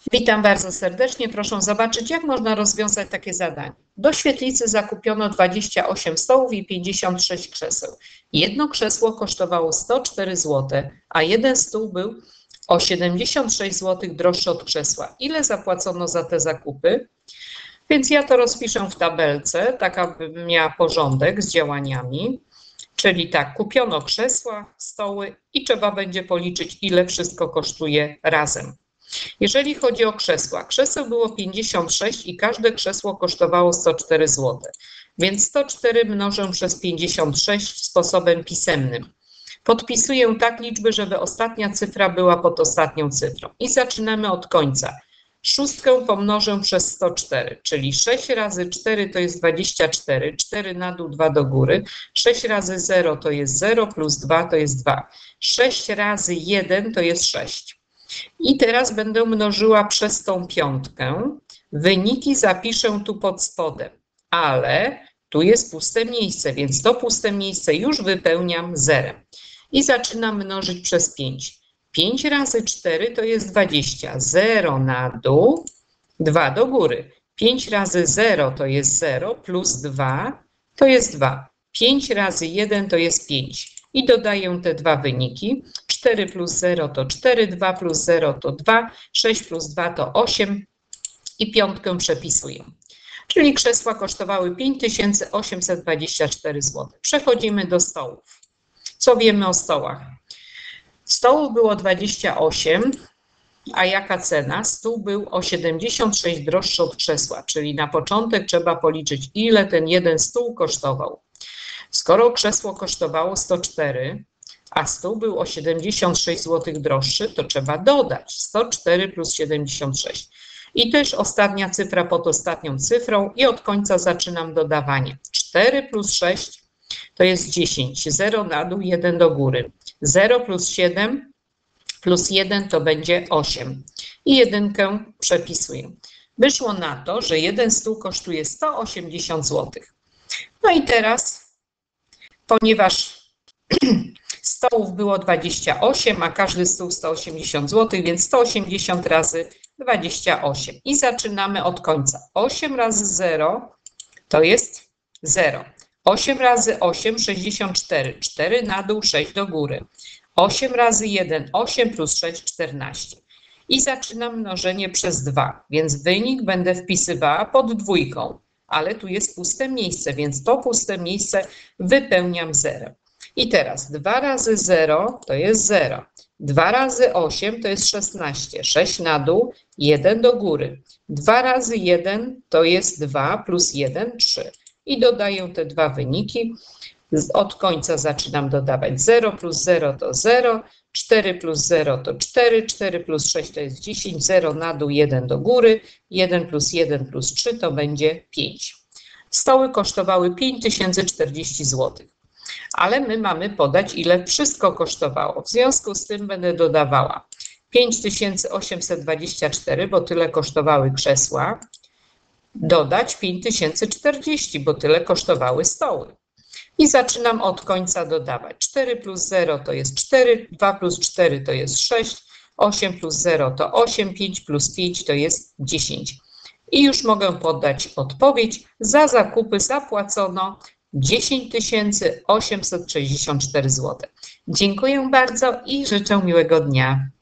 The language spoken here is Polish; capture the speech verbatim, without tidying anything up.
Witam bardzo serdecznie. Proszę zobaczyć, jak można rozwiązać takie zadanie. Do świetlicy zakupiono dwadzieścia osiem stołów i pięćdziesiąt sześć krzeseł. Jedno krzesło kosztowało sto cztery złote, a jeden stół był o siedemdziesiąt sześć złotych droższy od krzesła. Ile zapłacono za te zakupy? Więc ja to rozpiszę w tabelce, tak abym miała porządek z działaniami. Czyli tak, kupiono krzesła, stoły i trzeba będzie policzyć, ile wszystko kosztuje razem. Jeżeli chodzi o krzesła, krzeseł było pięćdziesiąt sześć i każde krzesło kosztowało sto cztery złote. Więc sto cztery mnożę przez pięćdziesiąt sześć sposobem pisemnym. Podpisuję tak liczby, żeby ostatnia cyfra była pod ostatnią cyfrą. I zaczynamy od końca. Szóstkę pomnożę przez sto cztery, czyli sześć razy cztery to jest dwadzieścia cztery, cztery na dół, dwa do góry, sześć razy zero to jest zero, plus dwa to jest dwa. sześć razy jeden to jest sześć. I teraz będę mnożyła przez tą piątkę. Wyniki zapiszę tu pod spodem, ale tu jest puste miejsce, więc to puste miejsce już wypełniam zerem. I zaczynam mnożyć przez pięć. pięć razy cztery to jest dwadzieścia. zero na dół, dwa do góry. pięć razy zero to jest zero, plus dwa to jest dwa. pięć razy jeden to jest pięć. I dodaję te dwa wyniki. cztery plus zero to cztery, dwa plus zero to dwa, sześć plus dwa to osiem i piątkę przepisuję. Czyli krzesła kosztowały pięć tysięcy osiemset dwadzieścia cztery złote. Przechodzimy do stołów. Co wiemy o stołach? Stołów było dwadzieścia osiem, a jaka cena? Stół był o siedemdziesiąt sześć droższy od krzesła, czyli na początek trzeba policzyć, ile ten jeden stół kosztował. Skoro krzesło kosztowało sto cztery, a stół był o siedemdziesiąt sześć złotych droższy, to trzeba dodać sto cztery plus siedemdziesiąt sześć. I też ostatnia cyfra pod ostatnią cyfrą i od końca zaczynam dodawanie. cztery plus sześć to jest dziesięć, zero na dół, jeden do góry. zero plus siedem plus jeden to będzie osiem. I jedynkę przepisuję. Wyszło na to, że jeden stół kosztuje sto osiemdziesiąt złotych. No i teraz, ponieważ stołów było dwadzieścia osiem, a każdy stół sto osiemdziesiąt złotych, więc sto osiemdziesiąt razy dwadzieścia osiem. I zaczynamy od końca. osiem razy zero to jest zero. osiem razy osiem, sześćdziesiąt cztery. cztery na dół, sześć do góry. osiem razy jeden, osiem plus sześć, czternaście. I zaczynam mnożenie przez dwa, więc wynik będę wpisywała pod dwójką. Ale tu jest puste miejsce, więc to puste miejsce wypełniam zerem. I teraz dwa razy zero to jest zero. dwa razy osiem to jest szesnaście. sześć na dół, jeden do góry. dwa razy jeden to jest dwa plus jeden, trzy. I dodaję te dwa wyniki. Od końca zaczynam dodawać zero plus zero to zero. cztery plus zero to cztery. cztery plus sześć to jest dziesięć. zero na dół, jeden do góry. jeden plus jeden plus trzy to będzie pięć. Stoły kosztowały pięć tysięcy czterdzieści złotych. Ale my mamy podać, ile wszystko kosztowało. W związku z tym będę dodawała pięć tysięcy osiemset dwadzieścia cztery, bo tyle kosztowały krzesła. Dodać pięć tysięcy czterdzieści, bo tyle kosztowały stoły. I zaczynam od końca dodawać. cztery plus zero to jest cztery, dwa plus cztery to jest sześć, osiem plus zero to osiem, pięć plus pięć to jest dziesięć. I już mogę podać odpowiedź. Za zakupy zapłacono dziesięć tysięcy osiemset sześćdziesiąt cztery złote. Dziękuję bardzo i życzę miłego dnia.